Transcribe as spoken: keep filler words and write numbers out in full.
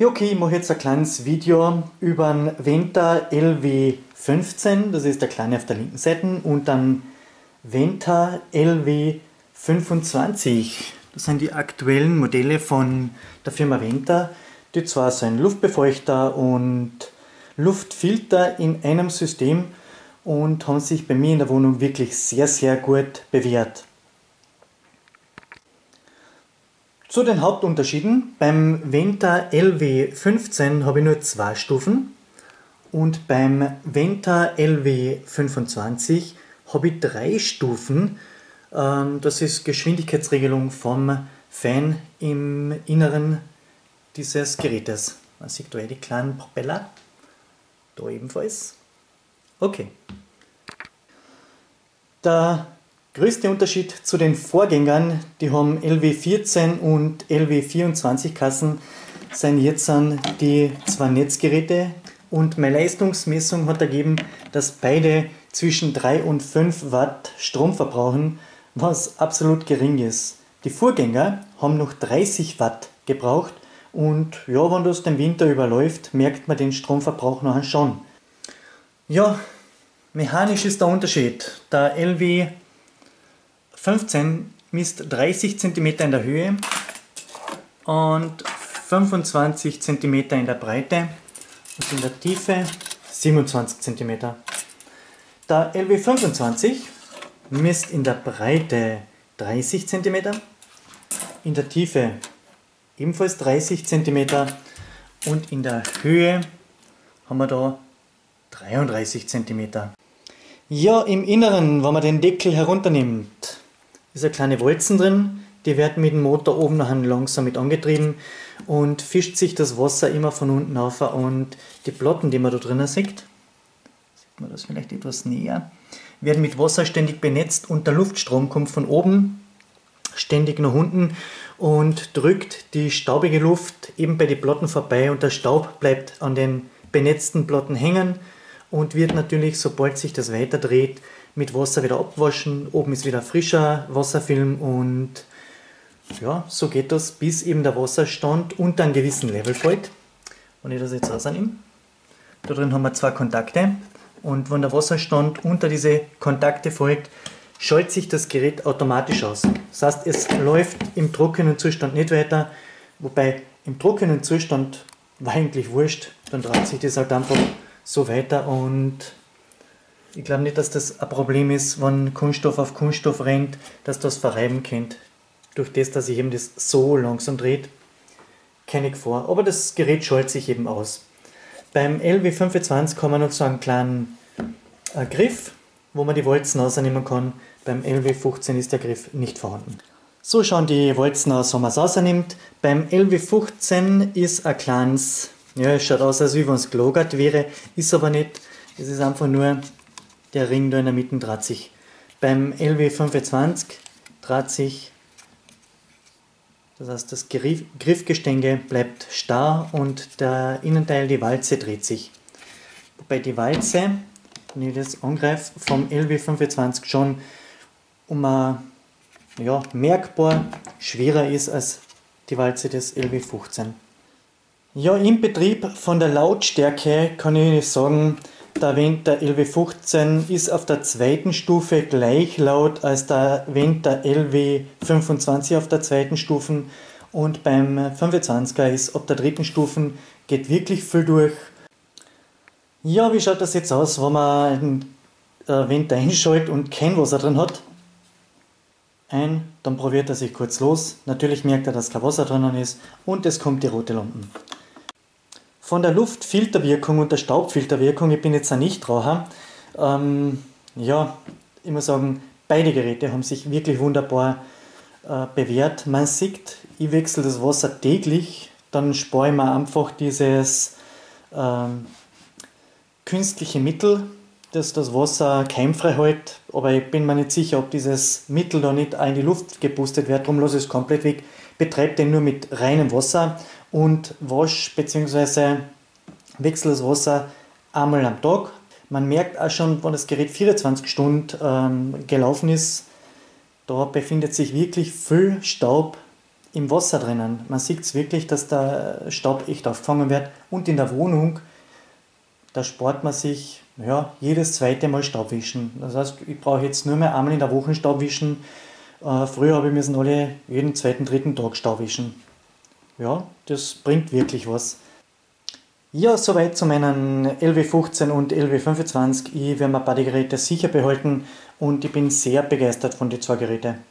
Ja, okay, ich mache jetzt ein kleines Video über den Venta L W fünfzehn, das ist der kleine auf der linken Seite, und dann Venta L W fünfundzwanzig. Das sind die aktuellen Modelle von der Firma Venta, die zwar so ein Luftbefeuchter und Luftfilter in einem System und haben sich bei mir in der Wohnung wirklich sehr, sehr gut bewährt. Zu den Hauptunterschieden: beim Venta L W fünfzehn habe ich nur zwei Stufen und beim Venta L W fünfundzwanzig habe ich drei Stufen. Das ist Geschwindigkeitsregelung vom Fan im Inneren dieses Gerätes. Man sieht da die kleinen Propeller, da ebenfalls. Okay. Der größte Unterschied zu den Vorgängern, die haben L W vierzehn und L W vierundzwanzig Kassen, sind jetzt die zwei Netzgeräte, und meine Leistungsmessung hat ergeben, dass beide zwischen drei und fünf Watt Strom verbrauchen, was absolut gering ist. Die Vorgänger haben noch dreißig Watt gebraucht, und ja, wenn das den Winter überläuft, merkt man den Stromverbrauch noch schon. Ja, mechanisch ist der Unterschied. Der L W fünfzehn misst dreißig Zentimeter in der Höhe und fünfundzwanzig Zentimeter in der Breite und in der Tiefe siebenundzwanzig Zentimeter. Der L W fünfundzwanzig misst in der Breite dreißig Zentimeter, in der Tiefe ebenfalls dreißig Zentimeter und in der Höhe haben wir da dreiunddreißig Zentimeter. Ja, im Inneren, wenn man den Deckel herunternimmt, ist eine kleine Walzen drin, die wird mit dem Motor oben nachher langsam mit angetrieben und fischt sich das Wasser immer von unten auf, und die Platten, die man da drinnen sieht, sieht man das vielleicht etwas näher, werden mit Wasser ständig benetzt, und der Luftstrom kommt von oben ständig nach unten und drückt die staubige Luft eben bei den Platten vorbei, und der Staub bleibt an den benetzten Platten hängen und wird natürlich, sobald sich das weiter dreht, mit Wasser wieder abwaschen. Oben ist wieder frischer Wasserfilm, und ja, so geht das, bis eben der Wasserstand unter einem gewissen Level fällt. Wenn ich das jetzt rausnehme, da drin haben wir zwei Kontakte, und wenn der Wasserstand unter diese Kontakte fällt, schaltet sich das Gerät automatisch aus. Das heißt, es läuft im trockenen Zustand nicht weiter, wobei im trockenen Zustand war eigentlich wurscht, dann dreht sich das halt einfach so weiter, und ich glaube nicht, dass das ein Problem ist, wenn Kunststoff auf Kunststoff rennt, dass das verreiben könnte, durch das, dass sich eben das so langsam dreht. Keine Gefahr, aber das Gerät schaltet sich eben aus. Beim L W fünfundzwanzig haben wir noch so einen kleinen äh, Griff, wo man die Walzen rausnehmen kann. Beim L W fünfzehn ist der Griff nicht vorhanden. So schauen die Walzen aus, wenn man es rausnimmt. Beim L W fünfzehn ist ein kleines, ja, es schaut aus, als wenn es gelagert wäre, ist aber nicht. Es ist einfach nur der Ring da in der Mitte dreht sich. Beim L W fünfundzwanzig dreht sich, das heißt, das Griff, Griffgestänge bleibt starr und der Innenteil, die Walze, dreht sich. Wobei die Walze, wenn ich das angreife, vom L W fünfundzwanzig schon um ein, ja, merkbar schwerer ist als die Walze des L W fünfzehn. Ja, im Betrieb von der Lautstärke kann ich sagen, der Venta L W fünfzehn ist auf der zweiten Stufe gleich laut als der Venta L W fünfundzwanzig auf der zweiten Stufe, und beim fünfundzwanziger ist ab der dritten Stufe geht wirklich viel durch. Ja, wie schaut das jetzt aus, wenn man den Venta einschaltet und kein Wasser drin hat? Ein, dann probiert er sich kurz los. Natürlich merkt er, dass kein Wasser drinnen ist, und es kommt die rote Lampe. Von der Luftfilterwirkung und der Staubfilterwirkung, ich bin jetzt ein Nichtraucher, ähm, ja, ich muss sagen, beide Geräte haben sich wirklich wunderbar äh, bewährt. Man sieht, ich wechsle das Wasser täglich, dann spare ich mir einfach dieses ähm, künstliche Mittel, das das Wasser keimfrei hält, aber ich bin mir nicht sicher, ob dieses Mittel da nicht auch in die Luft gepustet wird, darum lasse ich es komplett weg, betreibe den nur mit reinem Wasser und wasche bzw. wechsle das Wasser einmal am Tag. Man merkt auch schon, wenn das Gerät vierundzwanzig Stunden ähm, gelaufen ist, da befindet sich wirklich viel Staub im Wasser drinnen. Man sieht es wirklich, dass der Staub echt aufgefangen wird. Und in der Wohnung, da spart man sich ja, jedes zweite Mal Staubwischen. Das heißt, ich brauche jetzt nur mehr einmal in der Woche Staubwischen. Äh, früher habe ich müssen alle jeden zweiten, dritten Tag Staubwischen. Ja, das bringt wirklich was. Ja, soweit zu meinen L W fünfzehn und L W fünfundzwanzig. Ich werde mir beide Geräte sicher behalten und ich bin sehr begeistert von den zwei Geräten.